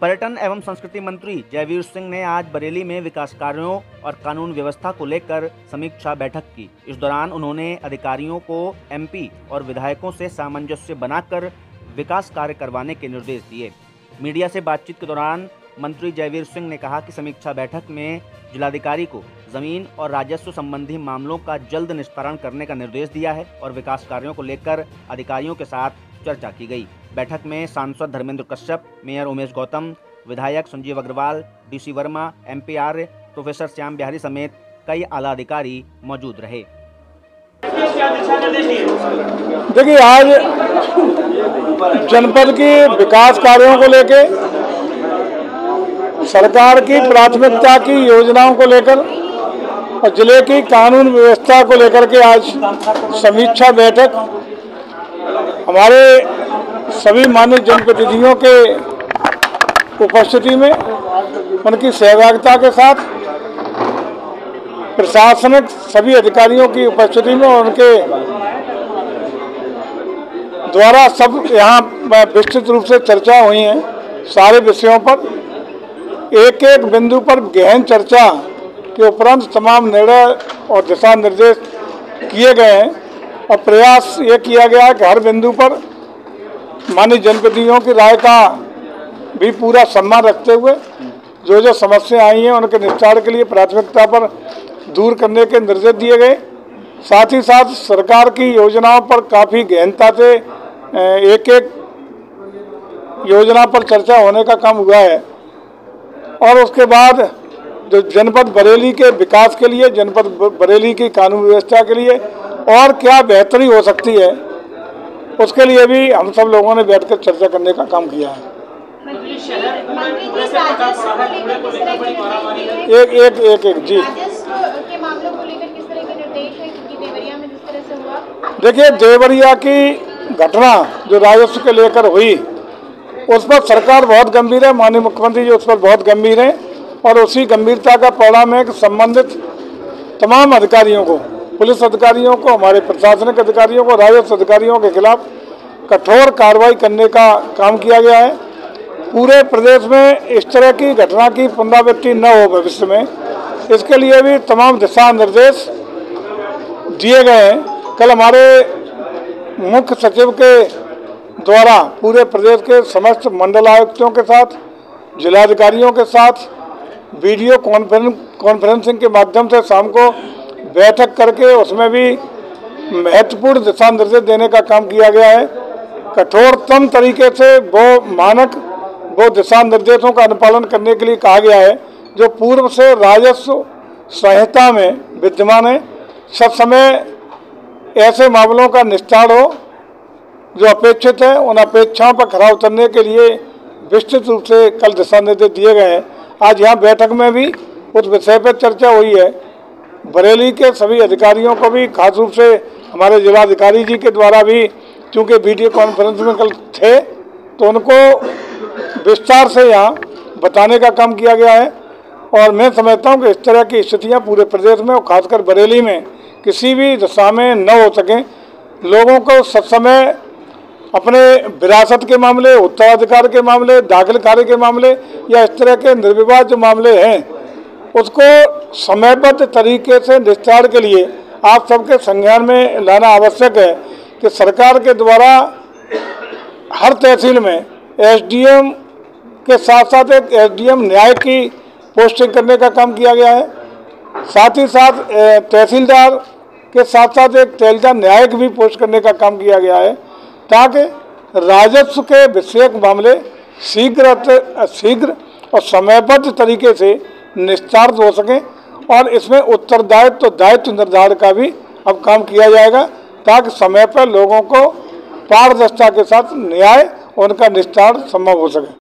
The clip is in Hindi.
पर्यटन एवं संस्कृति मंत्री जयवीर सिंह ने आज बरेली में विकास कार्यों और कानून व्यवस्था को लेकर समीक्षा बैठक की। इस दौरान उन्होंने अधिकारियों को एमपी और विधायकों से सामंजस्य बनाकर विकास कार्य करवाने के निर्देश दिए। मीडिया से बातचीत के दौरान मंत्री जयवीर सिंह ने कहा कि समीक्षा बैठक में जिलाधिकारी को जमीन और राजस्व संबंधी मामलों का जल्द निस्तारण करने का निर्देश दिया है और विकास कार्यों को लेकर अधिकारियों के साथ चर्चा की गई। बैठक में सांसद धर्मेंद्र कश्यप, मेयर उमेश गौतम, विधायक Sanjeev Agrawal, DC Verma, MP Arya, professor Shyam Bihari समेत कई आला अधिकारी मौजूद रहे। देखिए, आज जनपद की विकास कार्यों को लेकर, सरकार की प्राथमिकता की योजनाओं को लेकर और जिले की कानून व्यवस्था को लेकर के आज समीक्षा बैठक हमारे सभी माननीय जनप्रतिनिधियों के उपस्थिति में, उनकी सहभागिता के साथ, प्रशासनिक सभी अधिकारियों की उपस्थिति में और उनके द्वारा सब यहाँ विस्तृत रूप से चर्चा हुई है। सारे विषयों पर एक एक बिंदु पर गहन चर्चा के उपरांत तमाम निर्णय और दिशा निर्देश किए गए हैं और प्रयास ये किया गया है कि हर बिंदु पर माननीय जनप्रतिनिधियों की राय का भी पूरा सम्मान रखते हुए जो जो समस्याएं आई हैं उनके निस्तारण के लिए प्राथमिकता पर दूर करने के निर्देश दिए गए। साथ ही साथ सरकार की योजनाओं पर काफ़ी गहनता से एक एक योजना पर चर्चा होने का काम हुआ है और उसके बाद जो जनपद बरेली के विकास के लिए, जनपद बरेली की कानून व्यवस्था के लिए और क्या बेहतरी हो सकती है, उसके लिए भी हम सब लोगों ने बैठकर चर्चा करने का काम किया है। एक जी के मामलों को लेकर किस तरह के निर्देश हैं, क्योंकि देवरिया में जिस तरह से हुआ? देखिए, देवरिया की घटना जो राजस्व के लेकर हुई उस पर सरकार बहुत गंभीर है, माननीय मुख्यमंत्री जी उस पर बहुत गंभीर हैं और उसी गंभीरता का परिणाम है कि संबंधित तमाम अधिकारियों को, पुलिस अधिकारियों को, हमारे प्रशासनिक अधिकारियों को, राजस्व अधिकारियों के खिलाफ कठोर कार्रवाई करने का काम किया गया है। पूरे प्रदेश में इस तरह की घटना की पुनरावृत्ति न हो भविष्य में, इसके लिए भी तमाम दिशा निर्देश दिए गए हैं। कल हमारे मुख्य सचिव के द्वारा पूरे प्रदेश के समस्त मंडल आयुक्तों के साथ, जिलाधिकारियों के साथ वीडियो कॉन्फ्रेंसिंग के माध्यम से शाम को बैठक करके उसमें भी महत्वपूर्ण दिशा निर्देश देने का काम किया गया है। कठोरतम तरीके से वो दिशा निर्देशों का अनुपालन करने के लिए कहा गया है जो पूर्व से राजस्व संहिता में विद्यमान है। सब समय ऐसे मामलों का निस्तारण हो जो अपेक्षित है, उन अपेक्षाओं पर खरा उतरने के लिए विस्तृत रूप से कल दिशा निर्देश दिए गए हैं। आज यहाँ बैठक में भी उस विषय पर चर्चा हुई है। बरेली के सभी अधिकारियों को भी, खास रूप से हमारे जिलाधिकारी जी के द्वारा भी, चूँकि वीडियो कॉन्फ्रेंस में कल थे तो उनको विस्तार से यहाँ बताने का काम किया गया है और मैं समझता हूँ कि इस तरह की स्थितियाँ पूरे प्रदेश में और खासकर बरेली में किसी भी दशा में न हो सकें। लोगों को सब समय अपने विरासत के मामले, उत्तराधिकार के मामले, दाखिल कार्य के मामले या इस तरह के निर्विवाद जो मामले हैं उसको समयबद्ध तरीके से निस्तारण के लिए आप सबके संज्ञान में लाना आवश्यक है कि सरकार के द्वारा हर तहसील में एसडीएम के साथ साथ एक एसडीएम न्याय की पोस्टिंग करने का काम किया गया है। साथ ही साथ तहसीलदार के साथ साथ एक तहसीलदार न्यायिक भी पोस्ट करने का काम किया गया है ताकि राजस्व के विषयक मामले शीघ्र और समयबद्ध तरीके से निस्तारित हो सकें और इसमें उत्तरदायित्व दायित्व निर्धारण का भी अब काम किया जाएगा ताकि समय पर लोगों को पारदर्शिता के साथ न्याय और उनका निस्तारण संभव हो सके।